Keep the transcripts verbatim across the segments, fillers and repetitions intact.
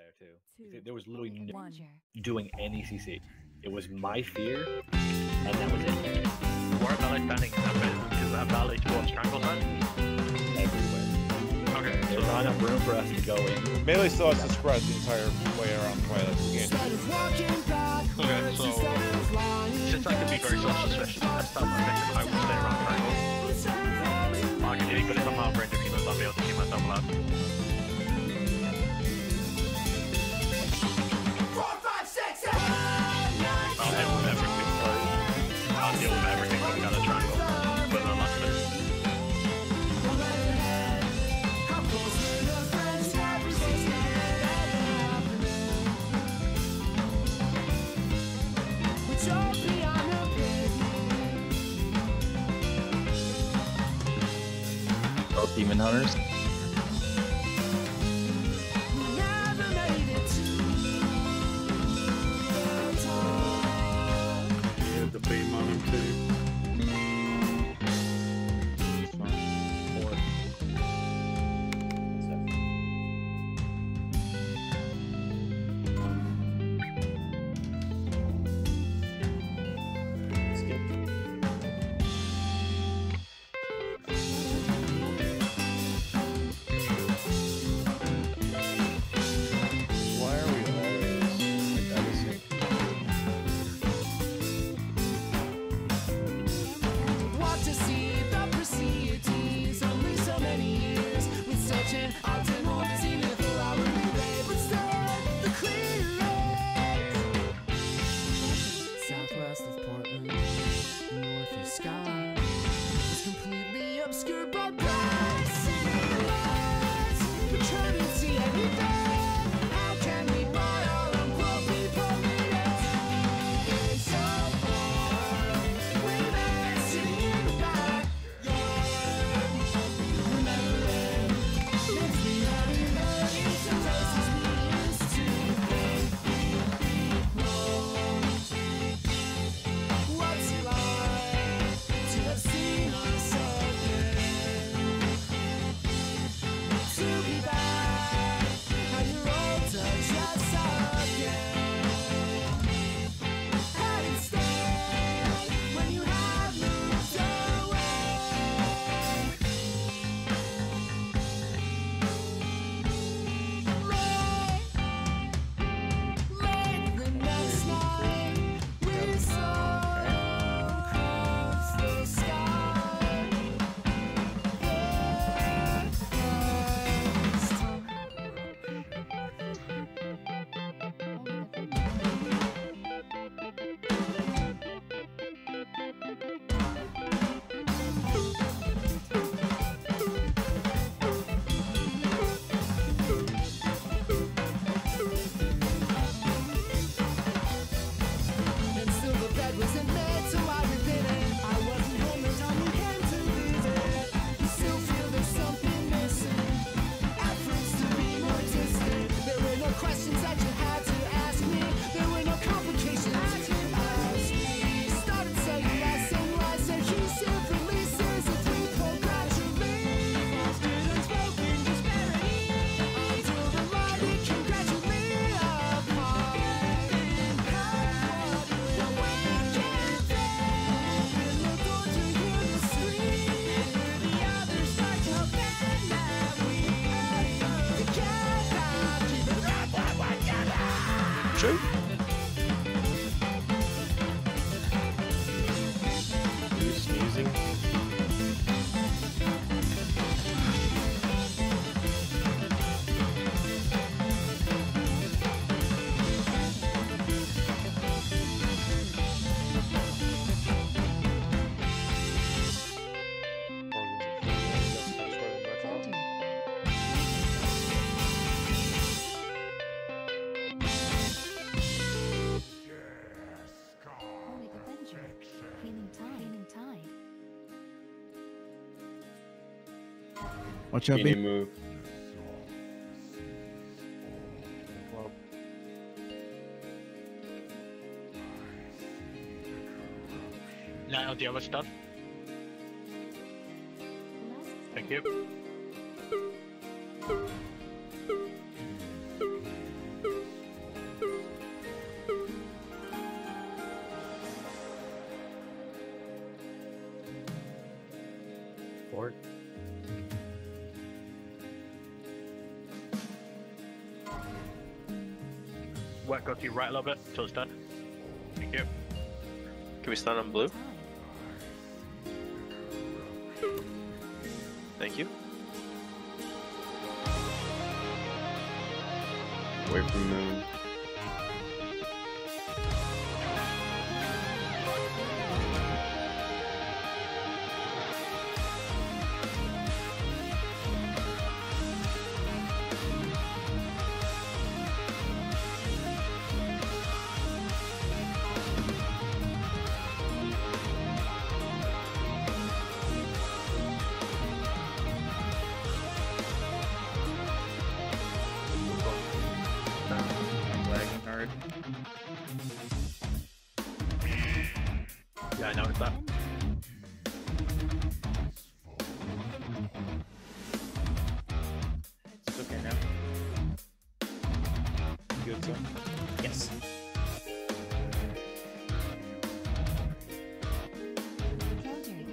there too. There was literally no One. doing any C C. It was my fear, and that was it. Where are Ballet standing in that bit? Is that Ballet towards Strangle side? Everywhere. Okay, There's so not enough room for us to go in. Melee still has to spread the entire way around Twilight. We can't do it. okay, so since I can be very self-sufficient, I start my mission. I will stay around Triangle. I can even if I'm out range of humans, I'll be able to keep myself alive. I'll deal with everything. I'll deal with everything coming out of Triangle. But no last bit. Both demon hunters. Yeah, the beam on him too. Four. Skip. Why are we always like out of sync? Want to see the proceedings, only so many years with such an optimal scenic for our relay, but still the clearance. Southwest of Portland, northeast sky is completely obscured by bright city lights. We couldn't see anything. How can we buy our own multi-PoV? It's so far. We met sitting in the backyard. Remembering lives we hadn't met. Some places we used to think we'd be close. What's it like to have seen us again? To be back at your old touch us again. And instead, when you have moved away, late, late the next night, we saw across the sky. This time. And still the bed wasn't made, so I within it. I wasn't home the time you came to visit. You still feel there's something missing. Efforts to be more distant. There were no questions that you had to ask me. There were no complications as we started saying less and less adhesive releases as we pulled gradually. Fostered unspoken disparity until the mighty came gradually apart. Now we can't open the door to hear the scream. The others start to bend that we together keep it up together. True. Are you sneezing? Holy Avenger. Healing tide. Healing tide. Watch out, Any B. move. Now the other stuff. Thank you. work go to your right a little bit until it's done. Thank you. Can we stun on blue? Thank you. Away from moon. Lagging hard. Yeah, I noticed that. It's okay now. Good son. Yes. Countered.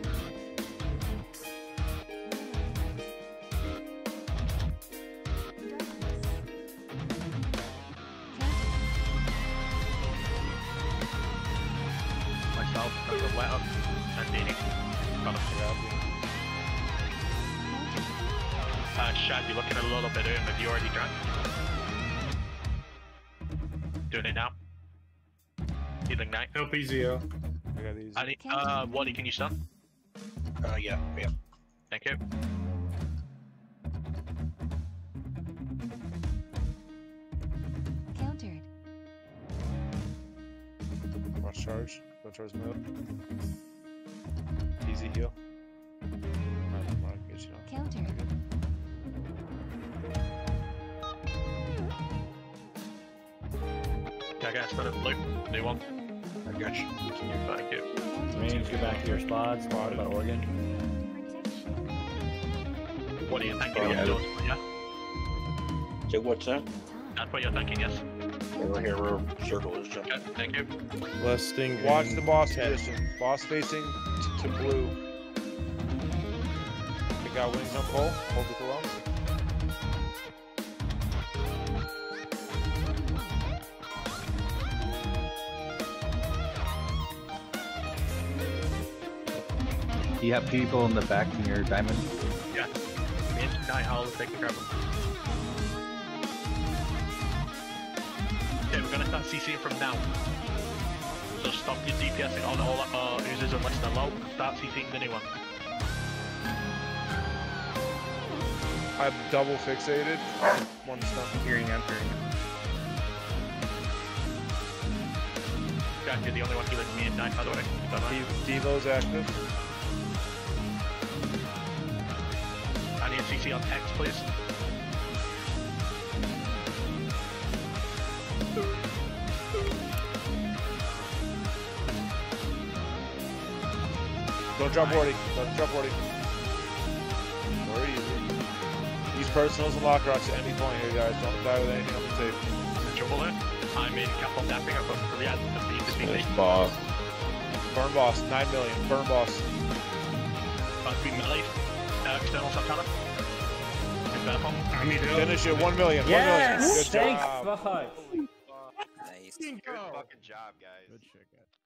Myself, I'm gonna let up and Dini. Got him. Uh, Shad, you're looking a little bit in. Have you already drank? Doing it now. Healing Knight. Help easier. I got these. I need, uh, Wally, can you stun? Uh, yeah, yeah. Thank you. Countered. Watch charge. Go charge mode. Easy heal. Alright, Mark, get you on. Countered. Yeah, I got stun in blue. New one. I got you. Thank you. Range, go back to your spots. What about Oregon? Protection. What are you thinking? Oh, yeah. Yeah. So what's that? That's what you're thinking, yes. Over here, where circle is jumping. Okay, thank you. Blessing. Watch in the boss ten. position. Boss facing t to blue. They got wings on pole. Hold it below. Do you have people in the back in your diamond? Yeah. Me and Night Owl will take the grab them. Okay, we're gonna start CCing from now. So stop your DPSing on all uh, users unless they're low and start CCing the new one. I'm double fixated. One stun. Hearing out, hearing Jack, you're the only one healing me and Night, by the way. Don't know. De Devo's active. I need a C C on X, please. Don't drop warding. Don't drop warding. Where are you? Use personals and lock rocks at any point here, guys. Don't die with anything on the table. Trouble there. I'm in cap on dapping up for the ad to be to be Nice late. boss. Burn boss. nine million. Burn boss. Must be melee. Uh, external Santana. I need help. Finish it. one million. Yes! one million. Good Thank job. fuck. Nice. Good fucking job, guys. Good shit, guys.